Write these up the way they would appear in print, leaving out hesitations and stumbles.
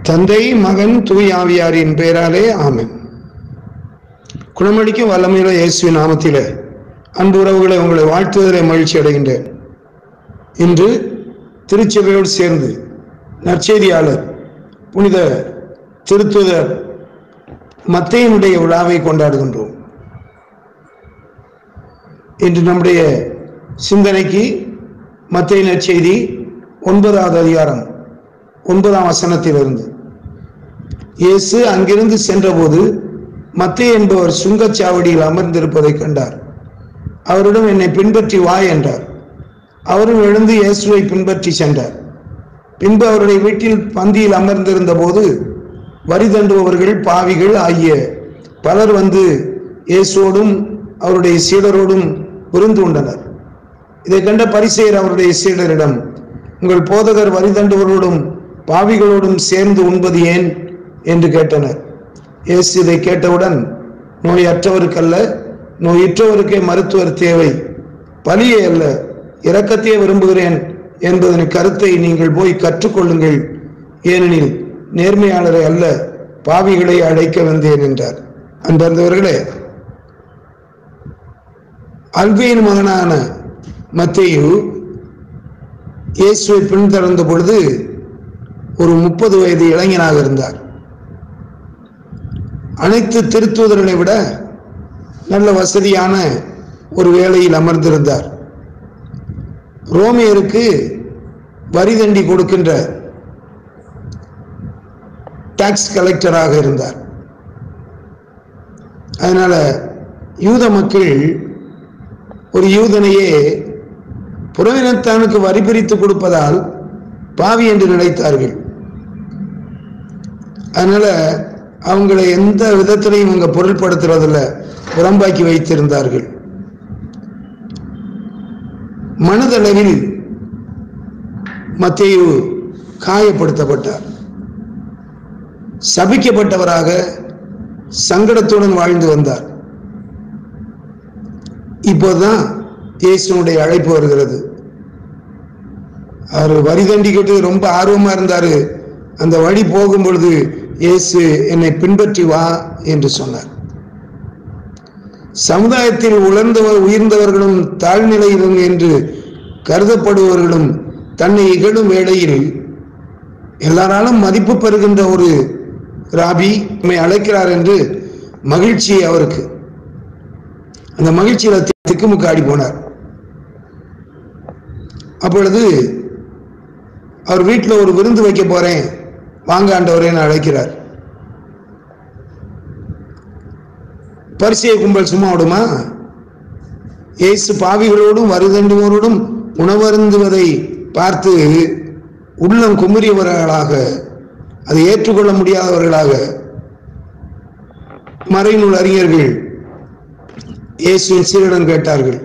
தந்தை, மகன், தூய் ஆவியாரின் பெயராலே ஆமென். குணமளிக்கும் வல்லமையுள்ள இயேசுவின் நாமத்திலே அன்பு உறவுகளை உங்களை வாழ்த்துவதிலே மகிழ்ச்சி அடைகின்றேன். இன்று திருச்சபையோடு சேர்ந்து நற்செய்தியாளர் புனித திருத்துதர் மத்தேயுனுடைய விழாவை கொண்டாடுகின்றோம். இன்று நம்முடைய சிந்தனைக்கு மத்தேயு நற்செய்தி 9வது அதிகாரம் 9ஆம் வசனத்திலிருந்து. இயேசு அங்கிருந்து சென்றபோது மத்தேயு என்பவர் சுங்கச்சாவடியில் அமர்ந்திருப்பதை கண்டார். அவரிடம், என்னை பின்பற்றி வா என்றார். அவரும் எழுந்து இயேசுவை பின்பற்றி சென்றார். பின்பு அவருடைய வீட்டில் பந்தியில் அமர்ந்திருந்த போது வரி தண்டுபவர்கள், பாவிகள் ஆகிய பலர் வந்து இயேசுவோடும் அவருடைய சீடரோடும் விருந்து உண்டனர். இதை கண்ட பரிசேயர் அவருடைய சீடரிடம், உங்கள் போதகர் வரி தண்டுபவர்களோடும் பாவிகளோடும் சேர்ந்து உண்பது ஏன் என்று கேட்டனர். இயேசு இதை கேட்டவுடன், நோயற்றவருக்கல்ல, நோயுற்றவருக்கே மருத்துவர் தேவை, பலியே அல்ல, இரக்கத்தையே விரும்புகிறேன் என்பதன் கருத்தை நீங்கள் போய் கற்றுக்கொள்ளுங்கள். ஏனெனில் நேர்மையாளரை அல்ல, பாவிகளை அழைக்க வந்தேன் என்றார். அன்பர்களே, அல்பேயின் மகனான மத்தேயு இயேசுவை பின்தொடர்ந்த பொழுது ஒரு 30 வயது இளைஞனாக இருந்தார். அனைத்து திருத்தூதர்களை விட நல்ல வசதியான ஒரு வேலையில் அமர்ந்திருந்தார். ரோமியருக்கு வரி தண்டி கொடுக்கின்ற டாக்ஸ் கலெக்டராக இருந்தார். அதனால யூத மக்கள் ஒரு யூதனையே புறவினத்தானுக்கு வரி பிரித்து கொடுப்பதால் பாவி என்று நினைத்தார்கள். அதனால அவங்களை எந்த விதத்திலையும் அவங்க பொருள்படுத்துறதில்ல, புறம்பாக்கி வைத்திருந்தார்கள். மனதளவில் மத்தேயு காயப்படுத்தப்பட்டார். சபிக்கப்பட்டவராக சங்கடத்துடன் வாழ்ந்து வந்தார். இப்போதுதான் இயேசுனுடைய அழைப்பு வருகிறது. அவர் வரி தண்டிக்கிட்டு ரொம்ப ஆர்வமா இருந்தாரு. அந்த வழி போகும் பொழுது இயேசு, என்னை பின்பற்றி வா என்று சொன்னார். சமுதாயத்தில் உயர்ந்தவர்களும் தாழ்நிலையிலும் என்று கருதப்படுபவர்களும் தன்னை இகழும் வேளையில் எல்லாராலும் மதிப்பு பெறுகின்ற ஒரு ராபி நம்மை அழைக்கிறார் என்று மகிழ்ச்சி அவருக்கு. அந்த மகிழ்ச்சியில திக்குமுக்காடி போனார். அப்பொழுது அவர் வீட்டில் ஒரு விருந்து வைக்க போறேன், வாங்க ஆண்டவரேன்னு அழைக்கிறார். பரிசேய கும்பல் சும்மா விடுமா? இயேசு பாவிகளோடும் வருதண்டுவோரோடும் உணவருந்துவதை பார்த்து உள்ளம் குமுறியவர்களாக, அதை ஏற்றுக்கொள்ள முடியாதவர்களாக மறைநூல் அறிஞர்கள் இயேசுவின் சீடரிடம் கேட்டார்கள்,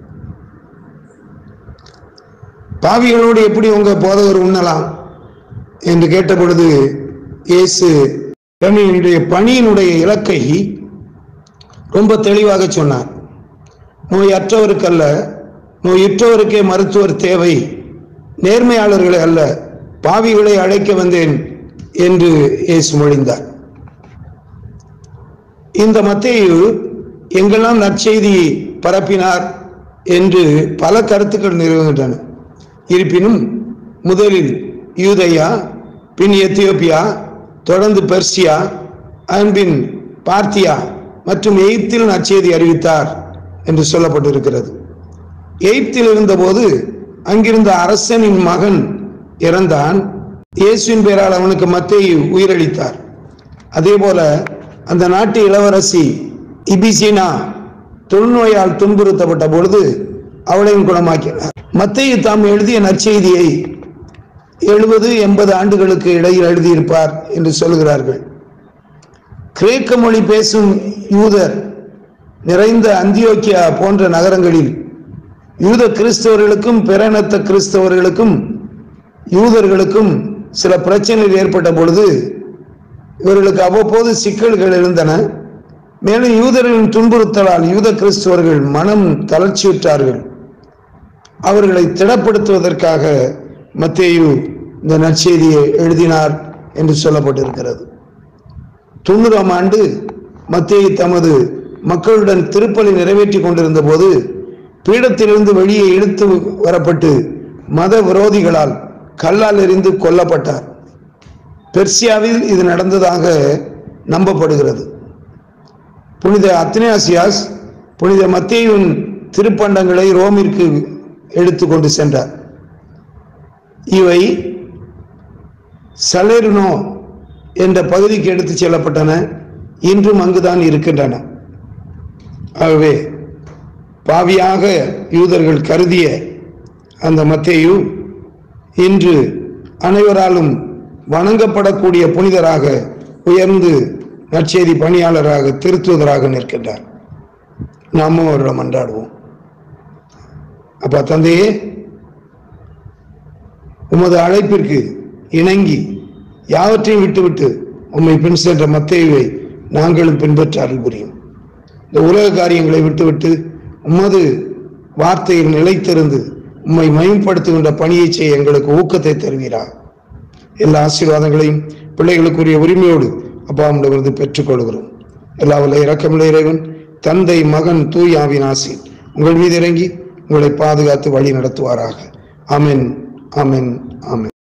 பாவிகளோடு எப்படி உங்க போதகர் உண்ணலாம் என்று கேட்ட பொழுது இயேசு தன்னுடைய பணியினுடைய இலக்கை ரொம்ப தெளிவாக சொன்னார். நோயற்றவருக்கல்ல, நோயுற்றவருக்கே மருத்துவர் தேவை, நேர்மையாளர்களை அல்ல, பாவிகளை அழைக்க வந்தேன் என்று இயேசு மொழிந்தார். இந்த மத்தேயு எங்கெல்லாம் நற்செய்தி பரப்பினார் என்று பல கருத்துக்கள் நிறுவுகின்றன. இருப்பினும் முதலில் யூதேயா, பின் எத்தியோப்பியா, தொடர்ந்து பெர்சியா, பின் பார்த்தியா மற்றும் எகிப்தில் நற்செய்தி அறிவித்தார் என்று சொல்லப்பட்டிருக்கிறது. எகிப்தில் இருந்தபோது அங்கிருந்த அரசனின் மகன் இறந்தான். இயேசுவின் பெயரால் அவனுக்கு மத்தேயு உயிரளித்தார். அதே போல அந்த நாட்டு இளவரசி இபிசினா தொழுநோயால் துன்புறுத்தப்பட்ட பொழுது அவளையும் குணமாக்கினார். மத்தேயு தாம் எழுதிய நற்செய்தியை 70-80 ஆண்டுகளுக்கு இடையில் எழுதியிருப்பார் என்று சொல்கிறார்கள். கிரேக்க மொழி பேசும் யூதர் நிறைந்த அந்தியோக்கியா போன்ற நகரங்களில் யூத கிறிஸ்தவர்களுக்கும் பிறனத்த கிறிஸ்தவர்களுக்கும் யூதர்களுக்கும் சில பிரச்சனைகள் ஏற்பட்ட பொழுது இவர்களுக்கு அவ்வப்போது சிக்கல்கள் இருந்தன. மேலும் யூதர்களின் துன்புறுத்தலால் யூத கிறிஸ்தவர்கள் மனம் தளர்ச்சியுற்றார்கள். அவர்களை திடப்படுத்துவதற்காக மத்தேயு இந்த நற்செய்தியை எழுதினார் என்று சொல்லப்பட்டிருக்கிறது. 90ஆம் ஆண்டு மத்தேயு தமது மக்களுடன் திருப்பலி நிறைவேற்றி கொண்டிருந்த போது பீடத்திலிருந்து வெளியே இழுத்து வரப்பட்டு மத விரோதிகளால் கல்லால் எறிந்து கொல்லப்பட்டார். பெர்சியாவில் இது நடந்ததாக நம்பப்படுகிறது. புனித அத்னாசியாஸ் புனித மத்தேயுவின் திருப்பண்டங்களை ரோமிற்கு எடுத்து கொண்டு சென்றார். இவை சலேர்னோ என்ற பகுதிக்கு எடுத்து செல்லப்பட்டன. இன்றும் அங்குதான் இருக்கின்றன. ஆகவே பாவியாக யூதர்கள் கருதிய அந்த மத்தேயு இன்று அனைவராலும் வணங்கப்படக்கூடிய புனிதராக உயர்ந்து நற்செய்தி பணியாளராக திருத்துவதராக நிற்கின்றார். நாமும் அவரிடம் மன்றாடுவோம். அப்பா தந்தையே, உமது அழைப்பிற்கு இணங்கி யாவற்றையும் விட்டுவிட்டு உம்மை பின் சென்ற மத்தேயுவை நாங்களும் பின்பற்ற அருள் புரியும். இந்த உலக காரியங்களை விட்டுவிட்டு உமது வார்த்தையில் நிலைத்திருந்து உம்மை மயம்படுத்துகின்ற பணியை செய்ய எங்களுக்கு ஊக்கத்தை தருவீரா. எல்லா ஆசீர்வாதங்களையும் பிள்ளைகளுக்குரிய உரிமையோடு அப்பாவிடமிருந்து பெற்றுக்கொள்கிறோம். எல்லா வல்ல இரக்கமுள்ள இறைவன் தந்தை, மகன், தூய் ஆவியின் ஆசி உங்கள் மீது இறங்கி உங்களை பாதுகாத்து வழி நடத்துவாராக. ஆமென், ஆமென், ஆமென்.